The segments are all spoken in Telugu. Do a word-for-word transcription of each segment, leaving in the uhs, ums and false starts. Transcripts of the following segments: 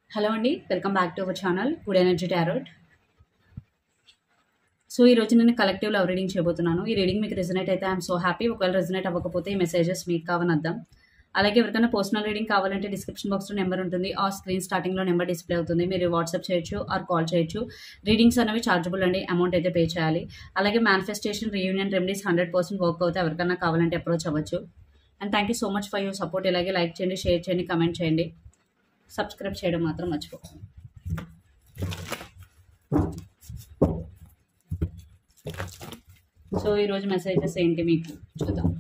హలో అండి, welcome back to our channel good energy tarot. So ఈ రోజు నేను కలెక్టివ్ లవ్ రీడింగ్ చేయబోతున్నాను. ఈ రీడింగ్ మీకు రెజనేట్ అయితే ఐఎమ్ సో హ్యాపీ. ఒకవేళ రెజనేట్ అవ్వకపోతే ఈ మెసేజెస్ మీకు కావని అర్థం. అలాగే ఎవరికైనా పర్సనల్ రీడింగ్ కావాలంటే డిస్క్రిప్షన్ బాక్స్లో నెంబర్ ఉంటుంది, ఆ స్క్రీన్ స్టార్టింగ్లో నెంబర్ డిస్ప్లే అవుతుంది. మీరు వాట్సాప్ చేయొచ్చు ఆర్ కాల్ చేయొచ్చు. రీడింగ్స్ అనేవి చార్జబుల్ అండి, అమౌంట్ అయితే పే చేయాలి. అలాగే manifestation, reunion remedies hundred percent work అవుతే ఎవరికైనా కావాలంటే అప్రోచ్ అవ్వచ్చు. And thank you so much for your support. ఇలాగే లైక్ చేయండి, షేర్ చేయండి, కమెంట్ చేయండి, సబ్స్క్రైబ్ చేయడం మాత్రం మర్చిపోకండి. సో ఈరోజు మెసేజెస్ ఏంటి మీకు చూద్దాం.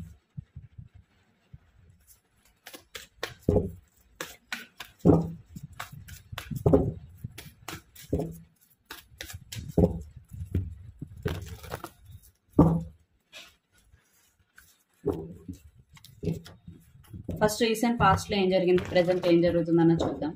ఫస్ట్ రీసెంట్ పాస్ట్లో ఏం జరిగింది, ప్రజెంట్ ఏం జరుగుతుందన్న చూద్దాం.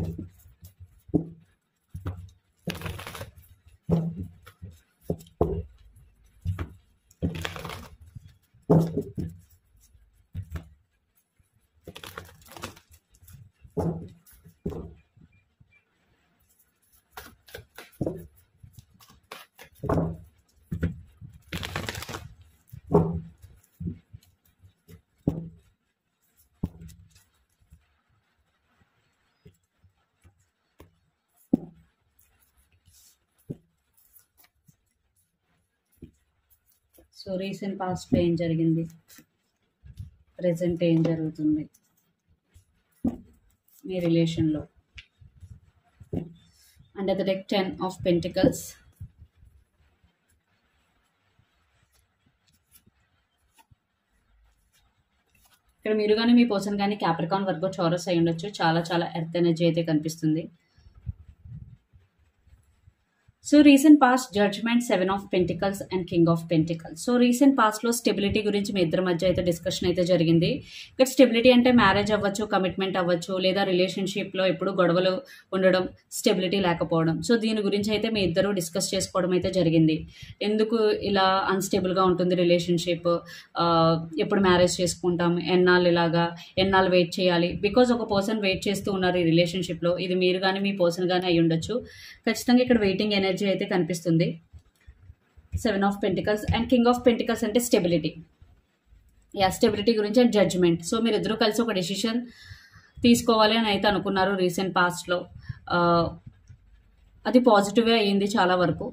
సో రీసెంట్ పాస్ట్లో ఏం జరిగింది, ప్రజెంట్ ఏం జరుగుతుంది మీ రిలేషన్లో. Under the deck ten of pentacles, ఇక్కడ మీరు కానీ మీ పర్సన్ కానీ క్యాప్రికాన్ వర్గో చౌరస్ అయి ఉండొచ్చు. చాలా చాలా ఎర్త్ ఎనర్జీ అయితే కనిపిస్తుంది. So recent past judgment, seven of pentacles and king of pentacles. So recent పాస్ట్లో స్టెబిలిటీ గురించి మీ ఇద్దరి మధ్య అయితే డిస్కషన్ అయితే జరిగింది. ఇక్కడ స్టెబిలిటీ అంటే మ్యారేజ్ అవ్వచ్చు, కమిట్మెంట్ అవ్వచ్చు, లేదా రిలేషన్షిప్లో ఎప్పుడు గొడవలు ఉండడం, స్టెబిలిటీ లేకపోవడం. సో దీని గురించి అయితే మీ ఇద్దరు డిస్కస్ చేసుకోవడం అయితే జరిగింది. ఎందుకు ఇలా అన్స్టేబుల్గా ఉంటుంది రిలేషన్షిప్, ఎప్పుడు మ్యారేజ్ చేసుకుంటాం, ఎన్నాళ్ళు ఇలాగా, ఎన్నాళ్ళు వెయిట్ చేయాలి. బికాజ్ ఒక పర్సన్ వెయిట్ చేస్తూ ఉన్నారు ఈ రిలేషన్షిప్లో. ఇది మీరు కానీ మీ పర్సన్ కానీ అయి ఉండొచ్చు. ఖచ్చితంగా ఇక్కడ వెయిటింగ్ ఎనర్జీ అయితే కనిపిస్తుంది. Seven of pentacles and king of pentacles అంటే స్టెబిలిటీ. యా, స్టెబిలిటీ గురించి అండ్ జడ్జ్మెంట్. సో మీరు ఇద్దరు కలిసి ఒక డెసిషన్ తీసుకోవాలి అని అయితే అనుకున్నారు రీసెంట్ పాస్ట్లో. అది పాజిటివే అయ్యింది చాలా వరకు.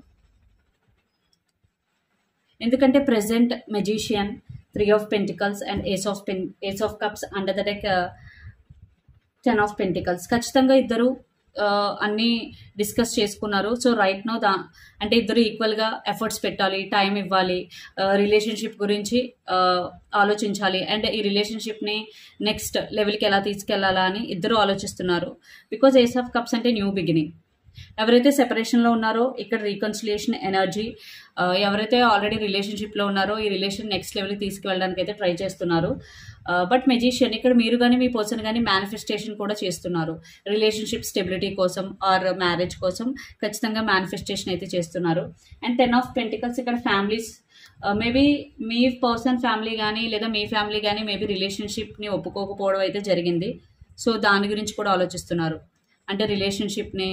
ఎందుకంటే present magician, three of pentacles and ace of pen ace of cups, under the deck ten of pentacles. ఖచ్చితంగా ఇద్దరు అన్నీ డిస్కస్ చేసుకున్నారు. సో రైట్ నో దా అంటే ఇద్దరు ఈక్వల్గా ఎఫర్ట్స్ పెట్టాలి, టైం ఇవ్వాలి, రిలేషన్షిప్ గురించి ఆలోచించాలి, అండ్ ఈ రిలేషన్షిప్ని నెక్స్ట్ లెవెల్కి ఎలా తీసుకెళ్లాలా అని ఇద్దరు ఆలోచిస్తున్నారు. బికాజ్ ఏస్ ఆఫ్ కప్స్ అంటే న్యూ బిగినింగ్. ఎవరైతే సెపరేషన్లో ఉన్నారో ఇక్కడ రీకన్సిలియేషన్ ఎనర్జీ, ఎవరైతే ఆల్రెడీ రిలేషన్షిప్లో ఉన్నారో ఈ రిలేషన్ నెక్స్ట్ లెవెల్కి తీసుకువెళ్ళడానికి అయితే ట్రై చేస్తున్నారు. బట్ మెజిషియన్ ఇక్కడ మీరు కానీ మీ పర్సన్ కానీ మేనిఫెస్టేషన్ కూడా చేస్తున్నారు. రిలేషన్షిప్ స్టెబిలిటీ కోసం ఆర్ మ్యారేజ్ కోసం ఖచ్చితంగా మేనిఫెస్టేషన్ అయితే చేస్తున్నారు. అండ్ టెన్ ఆఫ్ పెంటికల్స్ ఇక్కడ ఫ్యామిలీస్, మేబీ మీ పర్సన్ ఫ్యామిలీ కానీ లేదా మీ ఫ్యామిలీ కానీ మేబీ రిలేషన్షిప్ని ఒప్పుకోకపోవడం అయితే జరిగింది. సో దాని గురించి కూడా ఆలోచిస్తున్నారు. అంటే రిలేషన్షిప్ని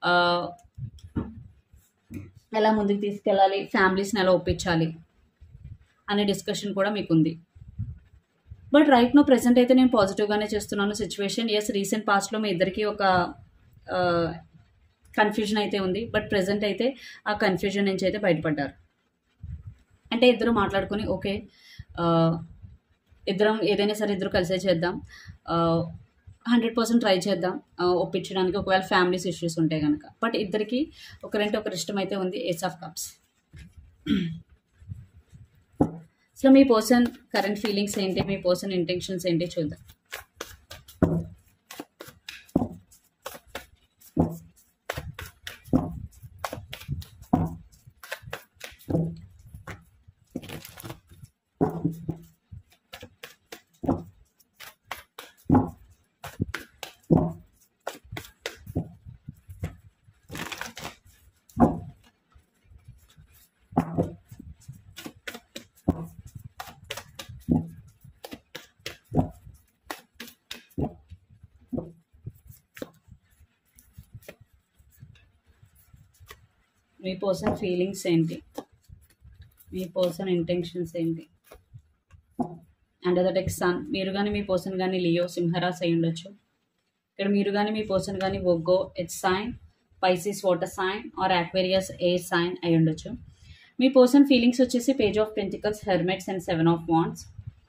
ఎలా ముందుకు తీసుకెళ్ళాలి, ఫ్యామిలీస్ని ఎలా ఒప్పించాలి అనే డిస్కషన్ కూడా మీకు ఉంది. బట్ రైట్ నో ప్రెసెంట్ అయితే నేను పాజిటివ్గానే చేస్తున్నాను సిచ్యువేషన్. ఎస్, రీసెంట్ పాస్ట్లో మీ ఇద్దరికి ఒక కన్ఫ్యూజన్ అయితే ఉంది. బట్ ప్రెసెంట్ అయితే ఆ కన్ఫ్యూజన్ నుంచి అయితే బయటపడ్డారు. అంటే ఇద్దరు మాట్లాడుకొని ఓకే ఇద్దరం ఏదైనా సరే ఇద్దరు కలిసే చేద్దాం, హండ్రెడ్ పర్సెంట్ ట్రై చేద్దాం ఒప్పించడానికి, ఒకవేళ ఫ్యామిలీస్ ఇష్యూస్ ఉంటాయి కనుక. బట్ ఇద్దరికి ఒకరంటే ఒకరి ఇష్టం అయితే ఉంది. Ace of cups. సో మీ పర్సన్ కరెంట్ ఫీలింగ్స్ ఏంటి, మీ పర్సన్ ఇంటెన్షన్స్ ఏంటి చూద్దాం. మీ పర్సన్ ఫీలింగ్స్ ఏంటి, మీ పర్సన్ ఇంటెన్షన్స్ ఏంటి. అండర్ ద డెక్ సన్, మీరు కానీ మీ పర్సన్ కానీ లియో సింహరాశి అయి ఉండొచ్చు. ఇక్కడ మీరు కానీ మీ పర్సన్ కానీ Virgo earth sign, Pisces water sign or Aquarius air sign అయి ఉండొచ్చు. మీ పర్సన్ ఫీలింగ్స్ వచ్చేసి page of pentacles, hermits and seven of wands.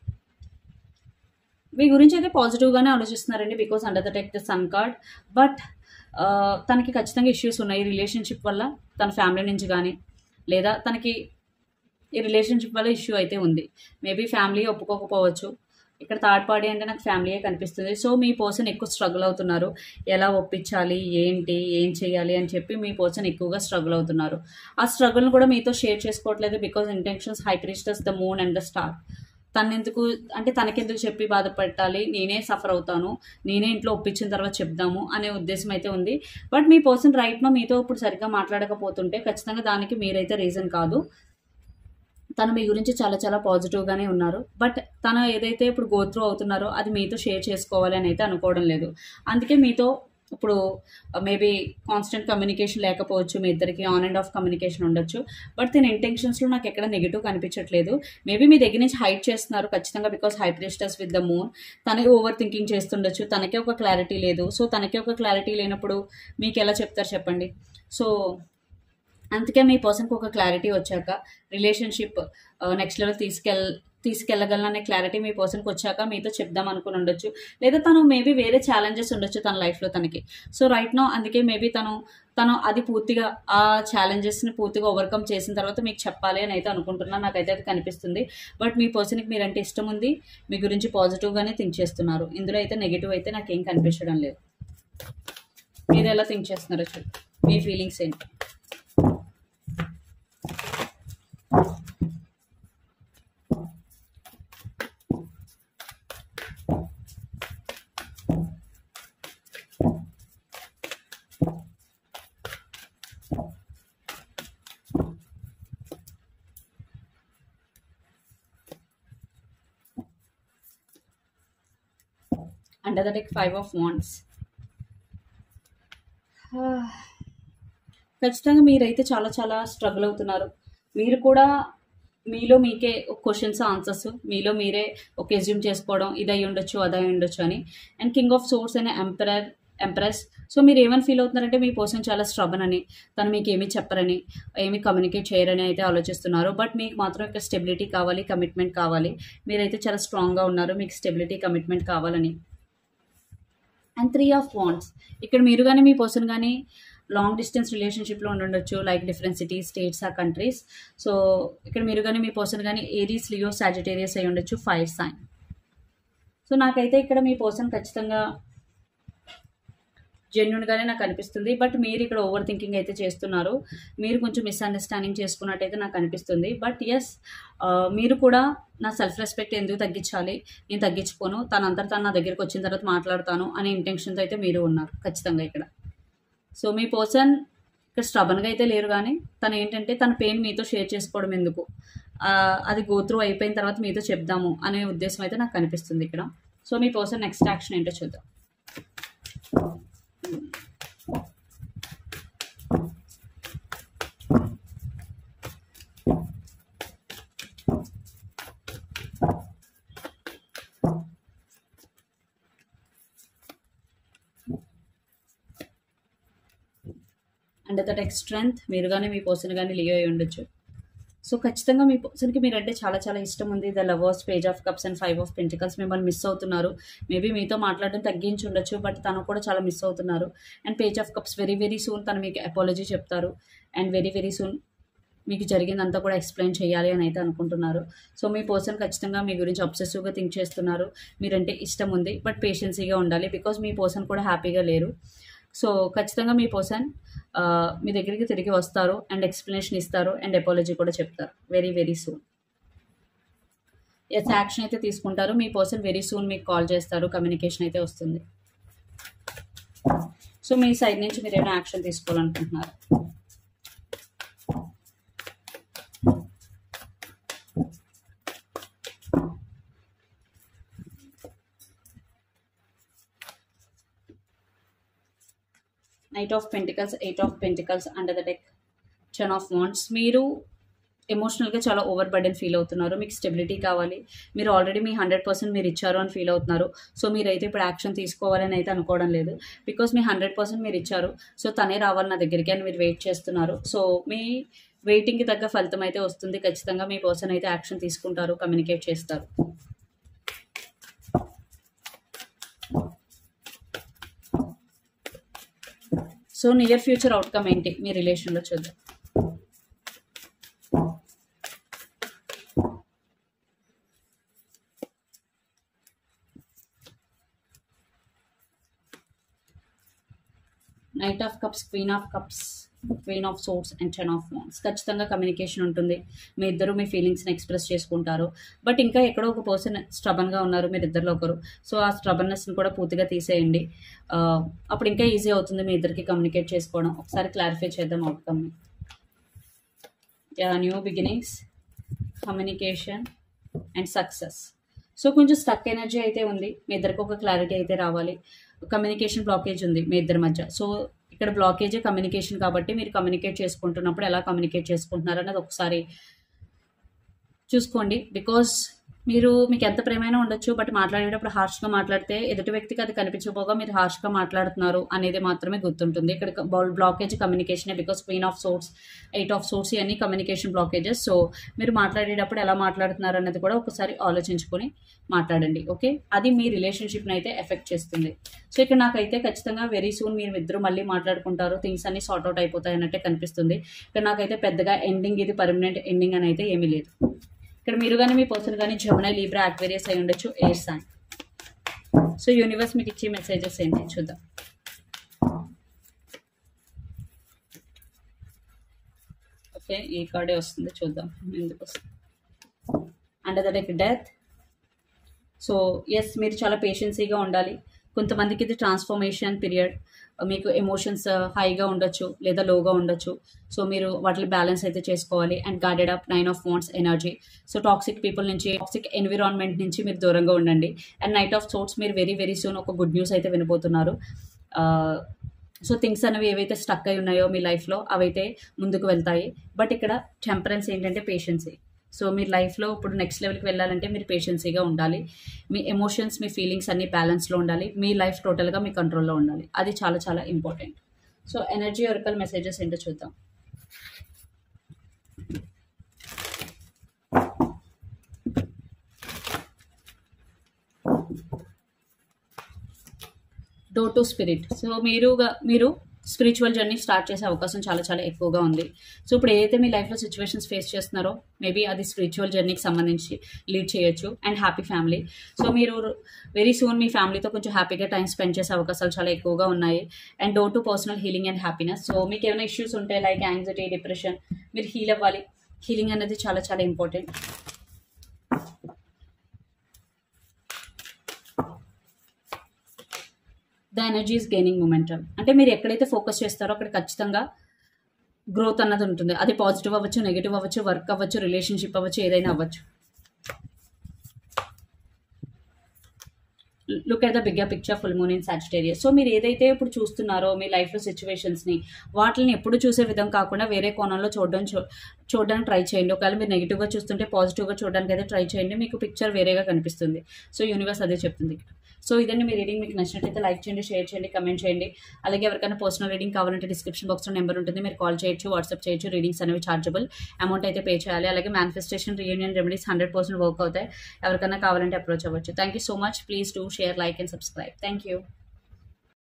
మీ గురించి అయితే పాజిటివ్గానే ఆలోచిస్తున్నారండి because under the deck the sun card. But తనకి ఖచ్చితంగా ఇష్యూస్ ఉన్నాయి రిలేషన్షిప్ వల్ల, తన ఫ్యామిలీ నుంచి కానీ లేదా తనకి ఈ రిలేషన్షిప్ వల్ల ఇష్యూ అయితే ఉంది. మేబీ ఫ్యామిలీ ఒప్పుకోకపోవచ్చు. ఇక్కడ థర్డ్ పార్టీ అంటే నాకు ఫ్యామిలీయే కనిపిస్తుంది. సో మీ పర్సన్ ఎక్కువ స్ట్రగుల్ అవుతున్నారు, ఎలా ఒప్పించాలి, ఏంటి, ఏం చేయాలి అని చెప్పి మీ పర్సన్ ఎక్కువగా స్ట్రగుల్ అవుతున్నారు. ఆ స్ట్రగుల్ని కూడా మీతో షేర్ చేసుకోవట్లేదు because intentions high priestess, the moon and the star. తనెందుకు అంటే తనకెందుకు చెప్పి బాధపడాలి, నేనే సఫర్ అవుతాను, నేనే ఇంట్లో ఒప్పించిన తర్వాత చెప్దాము అనే ఉద్దేశం అయితే ఉంది. బట్ మీ పర్సన్ రైట్నో మీతో ఇప్పుడు సరిగ్గా మాట్లాడకపోతుంటే ఖచ్చితంగా దానికి మీరైతే రీజన్ కాదు. తను మీ గురించి చాలా చాలా పాజిటివ్గానే ఉన్నారు. బట్ తను ఏదైతే ఇప్పుడు గో త్రూ అవుతున్నారో అది మీతో షేర్ చేసుకోవాలి అని అయితే అనుకోవడం లేదు. అందుకే మీతో ఇప్పుడు మేబీ కాన్స్టెంట్ కమ్యూనికేషన్ లేకపోవచ్చు, మీ ఇద్దరికి ఆన్ అండ్ ఆఫ్ కమ్యూనికేషన్ ఉండొచ్చు. బట్ దీని ఇంటెన్షన్స్లో నాకు ఎక్కడ నెగిటివ్ కనిపించట్లేదు. మేబీ మీ దగ్గర నుంచి హైడ్ చేస్తున్నారు ఖచ్చితంగా because high priestess with the moon. తనకి ఓవర్ థింకింగ్ చేస్తుండొచ్చు, తనకే ఒక క్లారిటీ లేదు. సో తనకే ఒక క్లారిటీ లేనప్పుడు మీకు ఎలా చెప్తారు చెప్పండి. సో అందుకే మీ పర్సన్కి ఒక క్లారిటీ వచ్చాక రిలేషన్షిప్ నెక్స్ట్ లెవెల్ తీసుకెళ్ తీసుకెళ్ళగలననే క్లారిటీ మీ పర్సన్కి వచ్చాక మీతో చెప్దాం అనుకుని ఉండొచ్చు. లేదా తను మేబీ వేరే ఛాలెంజెస్ ఉండొచ్చు తన లైఫ్లో తనకి. సో రైట్ నో అందుకే మేబీ తను తను అది పూర్తిగా ఆ ఛాలెంజెస్ని పూర్తిగా ఓవర్కమ్ చేసిన తర్వాత మీకు చెప్పాలి అని అయితే అనుకుంటున్నాను. నాకైతే అది కనిపిస్తుంది. బట్ మీ పర్సన్కి మీరంటే ఇష్టం ఉంది, మీ గురించి పాజిటివ్గానే థింక్ చేస్తున్నారు. ఇందులో అయితే నెగిటివ్ అయితే నాకేం కనిపించడం లేదు. మీరు ఎలా థింక్ చేస్తున్నారో చూడండి, మీ ఫీలింగ్స్ ఏంటి. Under the deck five of wands. ఖచ్చితంగా మీరైతే చాలా చాలా స్ట్రగుల్ అవుతున్నారు. మీరు కూడా మీలో మీకే క్వశ్చన్స్ ఆన్సర్స్ మీలో మీరే ఒక ఎజ్యూమ్ చేసుకోవడం, ఇది అయి ఉండొచ్చు అది అయి ఉండొచ్చు అని. అండ్ కింగ్ ఆఫ్ సోర్స్ అనే ఎంపరర్ ఎంప్రెస్. సో మీరు ఏమని ఫీల్ అవుతున్నారంటే మీ పర్సన్ చాలా స్ట్రబన్ అని, తను మీకు ఏమీ చెప్పరని, ఏమీ కమ్యూనికేట్ చేయరని అయితే ఆలోచిస్తున్నారు. బట్ మీకు మాత్రం ఇక్కడ స్టెబిలిటీ కావాలి, కమిట్మెంట్ కావాలి. మీరైతే చాలా స్ట్రాంగ్గా ఉన్నారు, మీకు స్టెబిలిటీ కమిట్మెంట్ కావాలని. And three of wands. ఇక్కడ మీరు కానీ మీ పర్సన్ కానీ లాంగ్ డిస్టెన్స్ రిలేషన్షిప్లో ఉండొచ్చు, like different cities, states or countries. So ఇక్కడ మీరు కానీ మీ పర్సన్ కానీ ఏరీస్, లియో, సాజిటేరియస్ అయి ఉండొచ్చు, ఫైర్ సైన్. సో నాకైతే ఇక్కడ మీ పర్సన్ ఖచ్చితంగా జెన్యున్గానే నాకు అనిపిస్తుంది. బట్ మీరు ఇక్కడ ఓవర్ థింకింగ్ అయితే చేస్తున్నారు, మీరు కొంచెం మిస్అండర్స్టాండింగ్ చేసుకున్నట్టయితే నాకు అనిపిస్తుంది. బట్ ఎస్, మీరు కూడా నా సెల్ఫ్ రెస్పెక్ట్ ఎందుకు తగ్గించాలి, నేను తగ్గించుకోను, తనంతట తను నా దగ్గరికి వచ్చిన తర్వాత మాట్లాడతాను అనే ఇంటెన్షన్తో అయితే మీరు ఉన్నారు ఖచ్చితంగా ఇక్కడ. సో మీ పర్సన్ ఇక్కడ స్టబన్గా అయితే లేరు, కానీ తను ఏంటంటే తన పెయిన్ మీతో షేర్ చేసుకోవడం ఎందుకు, అది గో త్రూ అయిపోయిన తర్వాత మీతో చెప్దాము అనే ఉద్దేశం అయితే నాకు కనిపిస్తుంది ఇక్కడ. సో మీ పర్సన్ నెక్స్ట్ యాక్షన్ ఏంటో చూద్దాం. Under the deck strength. మీరు కానీ మీ పర్సన్ కానీ లియో అయి ఉండొచ్చు. సో ఖచ్చితంగా మీ పర్సన్కి మీరంటే చాలా చాలా ఇష్టం ఉంది. The lovers, page of cups and five of pentacles. మిమ్మల్ని మిస్ అవుతున్నారు. మేబీ మీతో మాట్లాడడం తగ్గించి ఉండొచ్చు, బట్ తను కూడా చాలా మిస్ అవుతున్నారు. And page of cups, very very soon తను మీకు అపాలజీ చెప్తారు. అండ్ వెరీ వెరీ సూన్ మీకు జరిగిందంతా కూడా ఎక్స్ప్లెయిన్ చేయాలి అని అయితే అనుకుంటున్నారు. సో మీ పర్సన్ ఖచ్చితంగా మీ గురించి అబ్సెసివ్గా థింక్ చేస్తున్నారు. మీరంటే ఇష్టం ఉంది, బట్ పేషెన్సీగా ఉండాలి బికాజ్ మీ పర్సన్ కూడా హ్యాపీగా లేరు. సో ఖచ్చితంగా మీ పర్సన్ మీ దగ్గరికి తిరిగి వస్తారు అండ్ ఎక్స్ప్లెనేషన్ ఇస్తారు అండ్ అపాలజీ కూడా చెప్తారు very very soon. Yes, action అయితే తీసుకుంటారు. మీ పర్సన్ వెరీ సూన్ మీకు కాల్ చేస్తారు, కమ్యూనికేషన్ అయితే వస్తుంది. సో మీ సైడ్ నుంచి మీరు ఏమైనా యాక్షన్ తీసుకోవాలనుకుంటున్నారు. Knight of Pentacles, Eight of Pentacles under the deck, ten of wands. మీరు ఎమోషనల్గా చాలా ఓవర్ బర్డెన్ ఫీల్ అవుతున్నారు. మీకు స్టెబిలిటీ కావాలి. మీరు ఆల్రెడీ మీ హండ్రెడ్ పర్సెంట్ మీరు ఇచ్చారు అని ఫీల్ అవుతున్నారు. సో మీరైతే ఇప్పుడు యాక్షన్ తీసుకోవాలని అయితే అనుకోవడం లేదు. బికాస్ మీ హండ్రెడ్ పర్సెంట్ మీరు ఇచ్చారు. సో తనే రావాలి నా దగ్గరికి అని మీరు వెయిట్ చేస్తున్నారు. సో మీ వెయిటింగ్కి తగ్గ ఫలితం అయితే వస్తుంది. ఖచ్చితంగా మీ పర్సన్ అయితే యాక్షన్ తీసుకుంటారు, కమ్యూనికేట్ చేస్తారు. సో నియర్ ఫ్యూచర్ అవుట్కమ్ ఏంటి మీ రిలేషన్లో చూద్దాం. Knight of cups, queen of cups, queen of swords and ten of wands. ఖచ్చితంగా కమ్యూనికేషన్ ఉంటుంది. మీ ఇద్దరు మీ ఫీలింగ్స్ని ఎక్స్ప్రెస్ చేసుకుంటారు. బట్ ఇంకా ఎక్కడో ఒక పర్సన్ స్ట్రబన్గా ఉన్నారు మీరు ఇద్దరిలో ఒకరు. సో ఆ స్ట్రబన్నెస్ని కూడా పూర్తిగా తీసేయండి. అప్పుడు ఇంకా ఈజీ అవుతుంది మీ ఇద్దరికి కమ్యూనికేట్ చేసుకోవడం. ఒకసారి క్లారిఫై చేద్దాం అవుట్కమ్ని. Yeah, new beginnings, communication and success. So కొంచెం స్టక్ ఎనర్జీ అయితే ఉంది. మీ ఇద్దరికి ఒక క్లారిటీ అయితే రావాలి. కమ్యూనికేషన్ బ్లాకేజ్ ఉంది మీ ఇద్దరి మధ్య. సో ఇక్కడ బ్లాకేజే కమ్యూనికేషన్ కాబట్టి మీరు కమ్యూనికేట్ చేసుకుంటున్నప్పుడు ఎలా కమ్యూనికేట్ చేసుకుంటున్నారు అన్నది ఒకసారి చూసుకోండి. బికాజ్ మీరు మీకు ఎంత ప్రేమైనా ఉండొచ్చు, బట్ మాట్లాడేటప్పుడు హార్ష్గా మాట్లాడితే ఎదుటి వ్యక్తికి అది కనిపించకపోగా మీరు హార్ష్గా మాట్లాడుతున్నారు అనేది మాత్రమే గుర్తుంటుంది. ఇక్కడ బ్లాకేజ్ కమ్యూనికేషనే. Because queen of swords, eight of swords ఇవన్నీ కమ్యూనికేషన్ బ్లాకేజెస్. సో మీరు మాట్లాడేటప్పుడు ఎలా మాట్లాడుతున్నారు అన్నది కూడా ఒకసారి ఆలోచించుకొని మాట్లాడండి. ఓకే, అది మీ రిలేషన్షిప్ని అయితే ఎఫెక్ట్ చేస్తుంది. సో ఇక్కడ నాకైతే ఖచ్చితంగా వెరీ సూన్ మీరు ఇద్దరు మళ్ళీ మాట్లాడుకుంటారు. థింగ్స్ అన్ని సార్ట్ అవుట్ అయిపోతాయి అన్నట్టే కనిపిస్తుంది. ఇక్కడ నాకైతే పెద్దగా ఎండింగ్, ఇది పర్మనెంట్ ఎండింగ్ అని అయితే ఏమీ లేదు. ఇక్కడ మీరు కానీ మీ పర్సన్ కానీ జెమినీ, లిబ్రా, అక్వేరియస్ అయి ఉండొచ్చు, ఎయిర్ సైన్. సో యూనివర్స్ మీకు ఇచ్చే మెసేజెస్ ఏంటి చూద్దాం. ఓకే, ఈ కార్డే వస్తుంది, చూద్దాం ఎందుకు వస్తుంది. Under the deck death. So yes, మీరు చాలా పేషెన్సీగా ఉండాలి. కొంతమందికి ఇది ట్రాన్స్ఫర్మేషన్ పీరియడ్. మీకు ఎమోషన్స్ హైగా ఉండొచ్చు లేదా లోగా ఉండొచ్చు. సో మీరు వాటిని బ్యాలెన్స్ అయితే చేసుకోవాలి. And guarded up, nine of wands energy. So toxic people నుంచి, టాక్సిక్ ఎన్విరాన్మెంట్ నుంచి మీరు దూరంగా ఉండండి. అండ్ నైట్ ఆఫ్ సోర్ట్స్, మీరు వెరీ వెరీ సూన్ ఒక గుడ్ న్యూస్ అయితే వినబోతున్నారు. సో థింగ్స్ అనేవి ఏవైతే స్టక్ అయి ఉన్నాయో మీ లైఫ్లో అవైతే ముందుకు వెళ్తాయి. బట్ ఇక్కడ టెంపరెన్స్ ఏంటంటే పేషెన్సీ. సో మీ లైఫ్లో ఇప్పుడు నెక్స్ట్ లెవెల్కి వెళ్ళాలంటే మీరు పేషెన్సీగా ఉండాలి. మీ ఎమోషన్స్, మీ ఫీలింగ్స్ అన్నీ బ్యాలెన్స్లో ఉండాలి. మీ లైఫ్ టోటల్గా మీ కంట్రోల్లో ఉండాలి. అది చాలా చాలా important. So energy oracle messages ఏంటో చూద్దాం. Door to spirit. సో మీరు మీరు స్పిరిచువల్ జర్నీ స్టార్ట్ చేసే అవకాశం చాలా చాలా ఎక్కువగా ఉంది. సో ఇప్పుడు ఏదైతే మీ లైఫ్లో సిచ్యువేషన్స్ ఫేస్ చేస్తున్నారో మేబీ అది స్పిరిచువల్ జర్నీకి సంబంధించి లీడ్ చేయొచ్చు. And happy family. సో మీరు వెరీ సూన్ మీ ఫ్యామిలీతో కొంచెం హ్యాపీగా టైం స్పెండ్ చేసే అవకాశాలు చాలా ఎక్కువగా ఉన్నాయి. And door to personal healing and happiness. So మీకు ఏమైనా ఇష్యూస్ ఉంటే లైక్ యాంగ్జైటీ, డిప్రెషన్, మీరు హీల్ అవ్వాలి. హీలింగ్ అనేది చాలా చాలా important. The energy is gaining momentum. అంటే మీరు ఎక్కడైతే ఫోకస్ చేస్తారో అక్కడ ఖచ్చితంగా గ్రోత్ అన్నది ఉంటుంది. అది పాజిటివ్ అవ్వచ్చు, నెగిటివ్ అవ్వచ్చు, వర్క్ అవ్వచ్చు, రిలేషన్షిప్ అవ్వచ్చు, ఏదైనా అవ్వచ్చు. Look at the bigger picture, full moon in Sagittarius. So మీరు ఏదైతే ఇప్పుడు చూస్తున్నారో మీ లైఫ్లో సిచ్యువేషన్స్ని, వాటిని ఎప్పుడు చూసే విధం కాకుండా వేరే కోణంలో చూడడం చూడడానికి ట్రై చేయండి. ఒకవేళ మీరు నెగిటివ్గా చూస్తుంటే పాజిటివ్గా చూడడానికి అయితే ట్రై చేయండి. మీకు పిక్చర్ వేరేగా కనిపిస్తుంది. సో యూనివర్స్ అదే చెప్తుంది. సో ఇదండి మీ రీడింగ్. మీకు నచ్చినట్లయితే లైక్ చేయండి, షేర్ చేయండి, కమెంట్ చేయండి. అలాగే ఎవరికైనా పర్సనల్ రీడింగ్ కావాలంటే డిస్క్రిప్షన్ బాక్స్లో నెంబర్ ఉంటుంది, మీరు కాల్ చేయొచ్చు, వాట్సాప్ చేయొచ్చు. రీడింగ్స్ అనేవి చార్జబుల్, అమౌంట్ అయితే పే చేయాలి. అలాగే manifestation, reunion remedies hundred percent work అవుతాయి. ఎవరికైనా కావాలంటే అప్రోచ్ అవ్వచ్చు. Thank you so much. Please do share, like and subscribe. Thank you.